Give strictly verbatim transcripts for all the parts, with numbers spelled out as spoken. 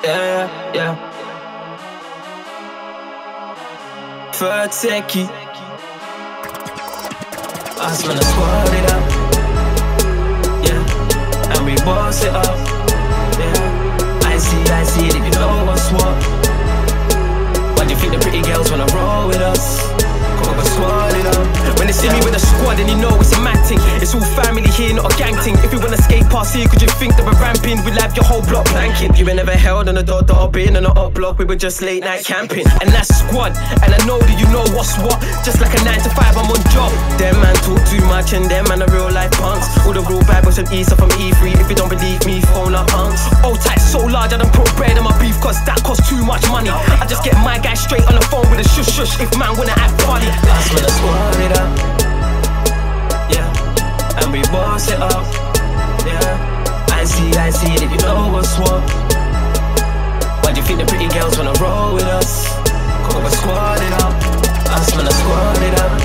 yeah, yeah. Third techie. Us when I squad it up, yeah, and we boss it up, yeah. I see, I see it if you know what's what. Why do you think the pretty girls wanna roll with us? Come on, squad it up. When they see me with a squad and you know it's a mad thing. It's all family here, not a gang thing. If we wanna skate past here, could you think that we're ramping? We'll have your whole block blanking. You were never held on a dot dot in on a hot block. We were just late night camping, and that's squad. And I know that you know what's what. Just like a nine to five, I'm on job. Them man talk too much, and them man are real life punks. All the real bad boys from East are from E three. If you don't believe me, phone up punks. Oh tight, so large, I don't put bread on my beef, cause that costs too much money. I just get my guy straight on the phone with a shush shush. If man wanna act funny, that's when I squad it up, yeah, and we boss it up, yeah. I see, I see it if you know what's what. Why do you think the pretty girls wanna roll with us? Come on, squad it up. Us when I squad it up,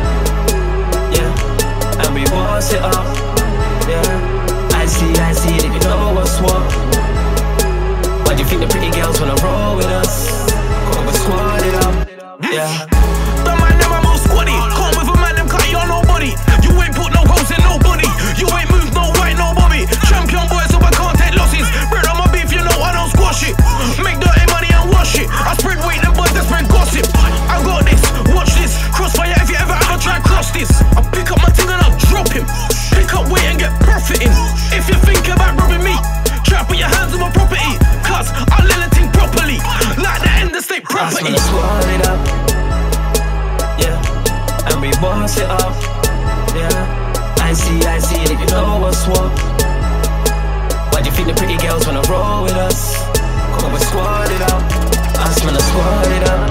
yeah, and we boss it up, yeah. I see, I see it if you know what's what. Why do you think the pretty girls wanna roll with us? Come on, squad it up, yeah. The man them I'm all squaddy. Come with a man them cut you on nobody. You ain't put no holes in nobody. You ain't moved no white no Bobby. Champion boy so I can't take losses. Bread on my beef you know I don't squash it. Make dirty money and wash it. I spread weight them boys that spread gossip. I got this, watch this. Crossfire if you ever ever try cross this. I pick up my thing and I'll drop him. Pick up weight and get profit in. If you think about robbing me, try put your hands on my property. Cause I'll let it think properly. Like that in the state property. Us when I squad it up, yeah, and we boss it up, yeah. I see, I see it if you know what's what. Why do you think the pretty girls wanna roll with us? Come on, we squad it up. Us when I squad it up,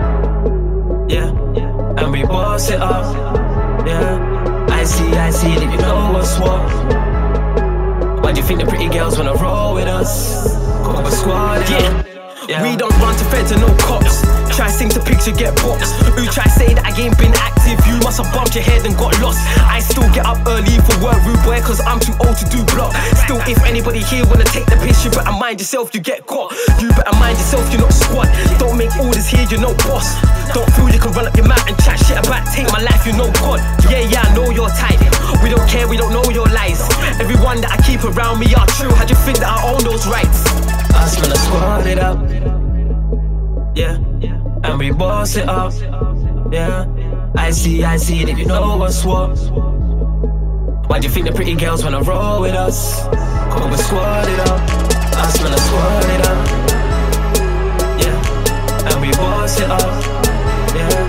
yeah, and we boss it up, yeah. I see, I see it if you know what's what. Why do you think the pretty girls wanna roll with us? Come on, we squad it up. Yeah. We don't run to feds and no cops. Try sing to picture, get boxed. Who try say that I ain't been active? You must have bumped your head and got lost. I still get up early for work, rude boy, cause I'm too old to do block. Still, if anybody here wanna take the piss, you better mind yourself, you get caught. You better mind yourself, you're not squad. Don't make orders here, you're no boss. Don't feel you can run up your mouth and chat shit about take my life, you know God. Yeah, yeah, I know you're tight. We don't care, we don't know your lies. Everyone that I keep around me are true. How do you think that I own those rights? Us when I squad it up, yeah, and we boss it up, yeah. I see, I see it if you know what's what. Why do you think the pretty girls wanna roll with us? Come on, we squad it up. Us when I squad it up, yeah, and we boss it up, yeah.